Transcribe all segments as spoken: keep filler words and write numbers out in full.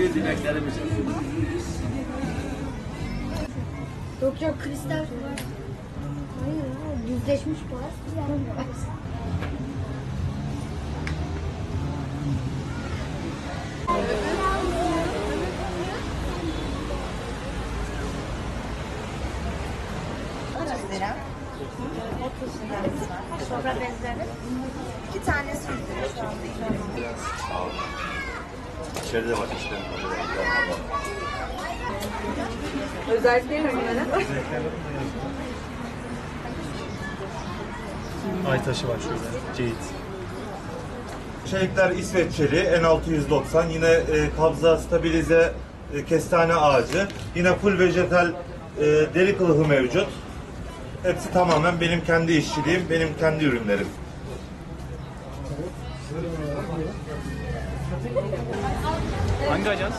Sevgili dileklerimiz. Yok yok kristal var. Hayır ya düzleşmiş var. otuz lira. otuz lira. Sonra benzeri. İki tane sürdürüyor şu anda. Sağ olun. İçeride var işte. Özellikleri ne bunların? Ay taşı var şurada. Ceyit. Çelikler İsveççeli N altı yüz doksan, yine e, kabza stabilize e, kestane ağacı, yine full vejetal e, deri kılıfı mevcut. Hepsi tamamen benim kendi işçiliğim, benim kendi ürünlerim. Hangi ajans?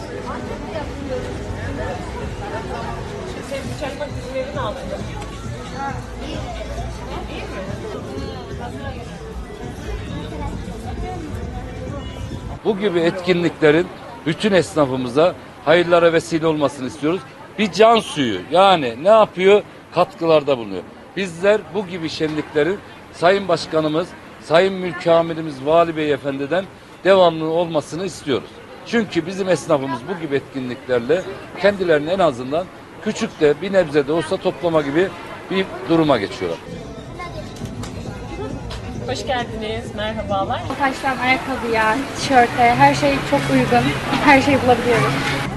Bu gibi etkinliklerin bütün esnafımıza hayırlara vesile olmasını istiyoruz. Bir can suyu, yani ne yapıyor? Katkılarda bulunuyor. Bizler bu gibi şenliklerin Sayın Başkanımız, Sayın Mülki Amirimiz Vali Bey Efendi'den devamlı olmasını istiyoruz. Çünkü bizim esnafımız bu gibi etkinliklerle kendilerini en azından küçük de bir nebze de olsa toplama gibi bir duruma geçiyorlar. Hoş geldiniz, merhabalar. Taştan ayakkabıya, tişörte her şey çok uygun. Her şeyi bulabiliyoruz.